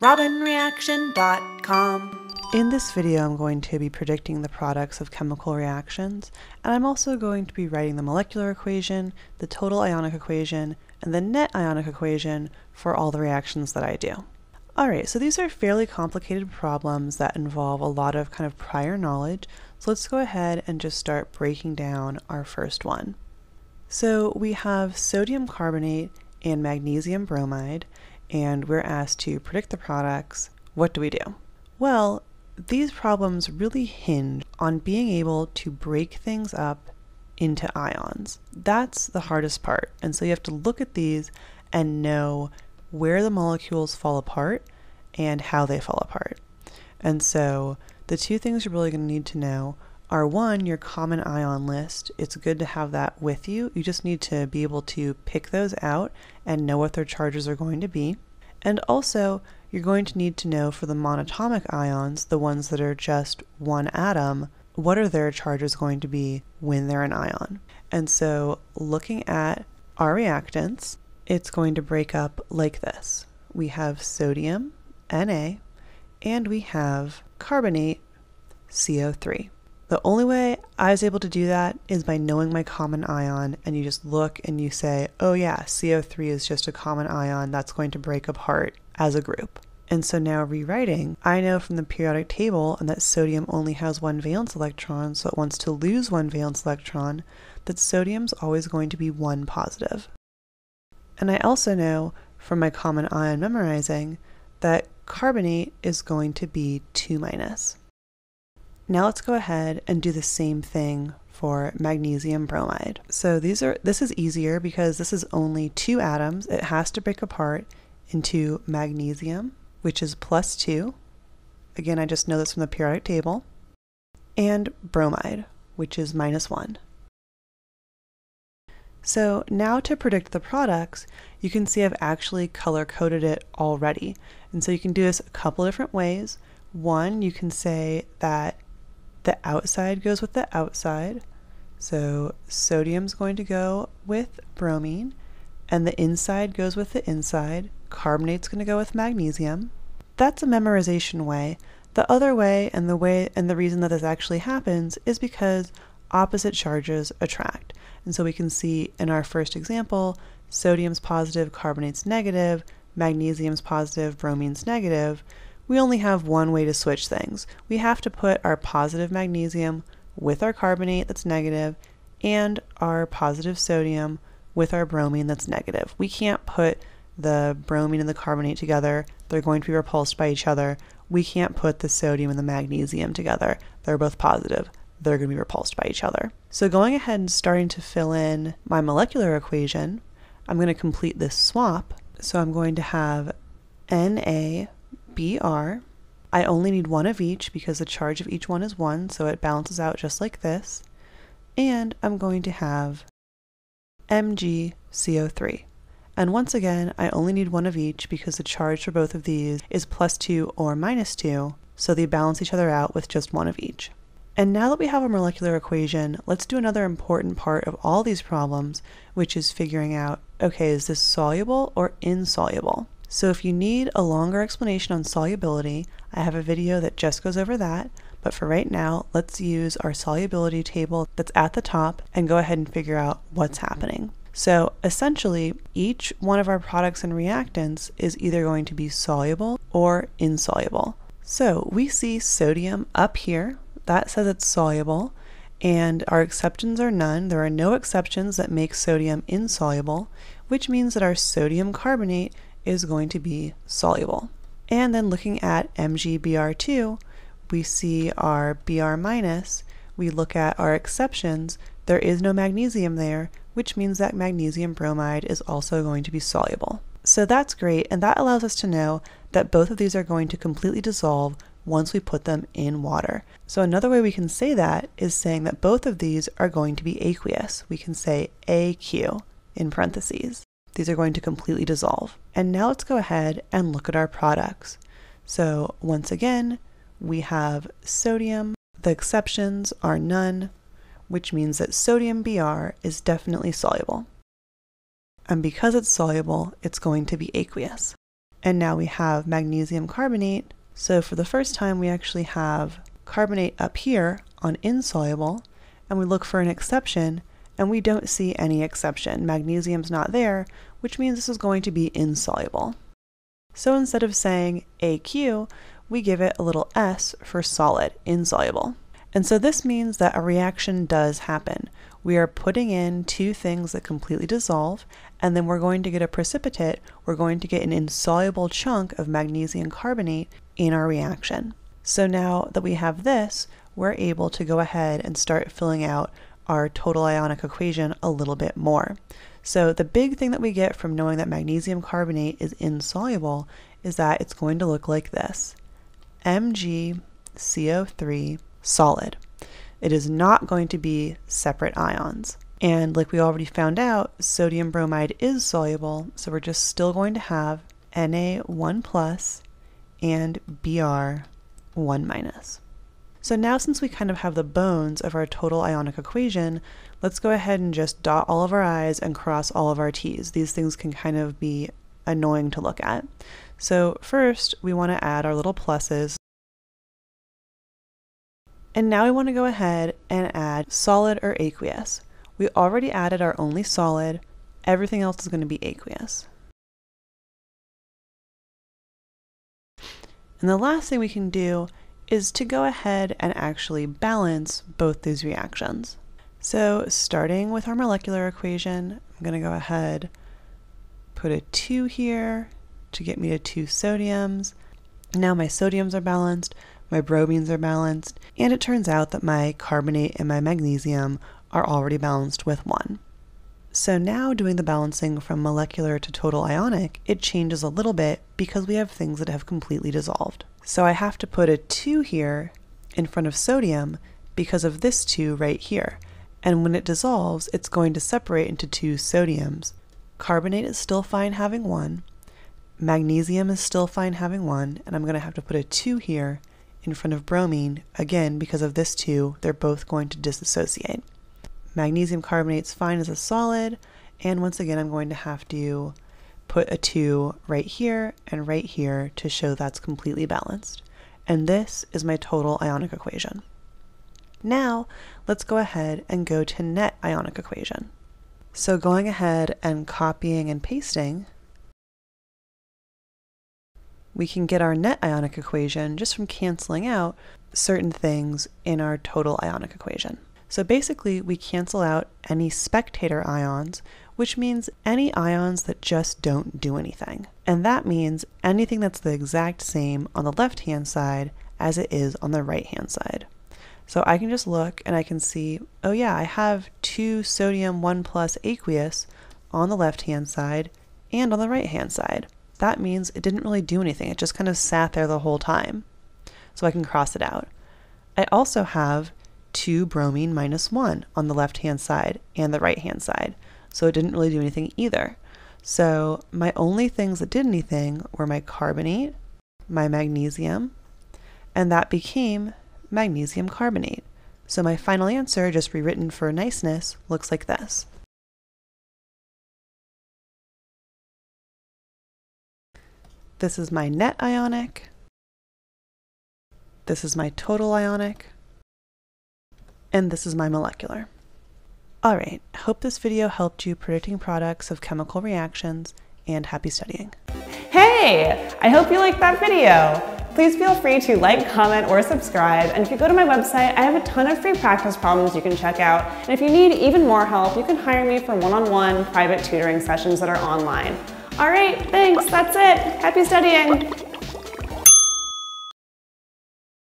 robinreaction.com. In this video, I'm going to be predicting the products of chemical reactions, and I'm also going to be writing the molecular equation, the total ionic equation, and the net ionic equation for all the reactions that I do. Alright, so these are fairly complicated problems that involve a lot of kind of prior knowledge, so let's go ahead and just start breaking down our first one. So we have sodium carbonate and magnesium bromide, and we're asked to predict the products. What do we do? Well, these problems really hinge on being able to break things up into ions. That's the hardest part, and so you have to look at these and know where the molecules fall apart and how they fall apart. And so the two things you're really going to need to know are, one, your common ion list. It's good to have that with you. You just need to be able to pick those out and know what their charges are going to be. And also, you're going to need to know for the monatomic ions, the ones that are just one atom, what are their charges going to be when they're an ion. And so looking at our reactants, it's going to break up like this. We have sodium, Na, and we have carbonate, CO3. The only way I was able to do that is by knowing my common ion, and you just look and you say, oh yeah, CO3 is just a common ion that's going to break apart as a group. And so now rewriting, I know from the periodic table and that sodium only has one valence electron, so it wants to lose one valence electron, that sodium's always going to be 1 positive. And I also know from my common ion memorizing that carbonate is going to be 2 minus. Now let's go ahead and do the same thing for magnesium bromide. So this is easier because this is only 2 atoms. It has to break apart into magnesium, which is +2. Again, I just know this from the periodic table. And bromide, which is -1. So now to predict the products, you can see I've actually color-coded it already. And so you can do this a couple different ways. One, you can say that the outside goes with the outside. So sodium's going to go with bromine, and the inside goes with the inside. Carbonate's going to go with magnesium. That's a memorization way. The other way, and the reason that this actually happens, is because opposite charges attract. And so we can see in our first example, sodium's positive, carbonate's negative, magnesium's positive, bromine's negative. We only have one way to switch things. We have to put our positive magnesium with our carbonate that's negative and our positive sodium with our bromine that's negative. We can't put the bromine and the carbonate together. They're going to be repulsed by each other. We can't put the sodium and the magnesium together. They're both positive. They're going to be repulsed by each other. So going ahead and starting to fill in my molecular equation, I'm going to complete this swap. So I'm going to have NaBr. I only need one of each because the charge of each one is 1, so it balances out just like this. And I'm going to have MgCO3. And once again, I only need one of each because the charge for both of these is +2 or -2, so they balance each other out with just one of each. And now that we have our molecular equation, let's do another important part of all these problems, which is figuring out, okay, is this soluble or insoluble? So if you need a longer explanation on solubility, I have a video that just goes over that, but for right now, let's use our solubility table that's at the top and go ahead and figure out what's happening. So essentially, each one of our products and reactants is either going to be soluble or insoluble. So we see sodium up here. That says it's soluble, and our exceptions are none. There are no exceptions that make sodium insoluble, which means that our sodium carbonate is going to be soluble. And then looking at MgBr2, we see our Br-, we look at our exceptions, there is no magnesium there, which means that magnesium bromide is also going to be soluble. So that's great, and that allows us to know that both of these are going to completely dissolve once we put them in water. So another way we can say that is saying that both of these are going to be aqueous. We can say AQ in parentheses. These are going to completely dissolve. And now let's go ahead and look at our products. So once again, we have sodium. The exceptions are none, which means that sodium Br is definitely soluble. And because it's soluble, it's going to be aqueous. and now we have magnesium carbonate. So for the first time, we actually have carbonate up here on insoluble, and we look for an exception, and we don't see any exception. Magnesium's not there, which means this is going to be insoluble. So instead of saying AQ, we give it a little S for solid, insoluble. And so this means that a reaction does happen. We are putting in two things that completely dissolve, and then we're going to get a precipitate. We're going to get an insoluble chunk of magnesium carbonate in our reaction. So now that we have this, we're able to go ahead and start filling out our total ionic equation a little bit more. So the big thing that we get from knowing that magnesium carbonate is insoluble is that it's going to look like this. MgCO3 solid. It is not going to be separate ions. And like we already found out, sodium bromide is soluble, so we're just still going to have Na1+ and Br1-. So now, since we kind of have the bones of our total ionic equation, let's go ahead and just dot all of our I's and cross all of our T's. These things can kind of be annoying to look at. So first, we want to add our little pluses. And now we want to go ahead and add solid or aqueous. We already added our only solid. Everything else is going to be aqueous. And the last thing we can do is to go ahead and actually balance both these reactions. So starting with our molecular equation, I'm going to go ahead, put a 2 here to get me to 2 sodiums. Now my sodiums are balanced, my bromines are balanced, and it turns out that my carbonate and my magnesium are already balanced with 1. So now doing the balancing from molecular to total ionic, it changes a little bit because we have things that have completely dissolved. So I have to put a 2 here in front of sodium because of this 2 right here. And when it dissolves, it's going to separate into 2 sodiums. Carbonate is still fine having 1. Magnesium is still fine having 1, and I'm going to have to put a 2 here in front of bromine, again because of this 2, they're both going to disassociate. Magnesium carbonate's fine as a solid, and once again I'm going to have to put a 2 right here and right here to show that's completely balanced. And this is my total ionic equation. Now let's go ahead and go to net ionic equation. So going ahead and copying and pasting, we can get our net ionic equation just from canceling out certain things in our total ionic equation. So basically we cancel out any spectator ions, which means any ions that just don't do anything. And that means anything that's the exact same on the left-hand side as it is on the right-hand side. So I can just look and I can see, oh yeah, I have 2 sodium 1+ aqueous on the left-hand side and on the right-hand side. That means it didn't really do anything. It just kind of sat there the whole time. So I can cross it out. I also have 2 bromine -1 on the left-hand side and the right-hand side. So it didn't really do anything either. So my only things that did anything were my carbonate, my magnesium, and that became magnesium carbonate. So my final answer, just rewritten for niceness, looks like this. This is my net ionic. This is my total ionic. And this is my molecular. Alright, hope this video helped you predicting products of chemical reactions, and happy studying. Hey! I hope you liked that video! Please feel free to like, comment, or subscribe, and if you go to my website, I have a ton of free practice problems you can check out, and if you need even more help, you can hire me for one-on-one private tutoring sessions that are online. Alright, thanks, that's it! Happy studying!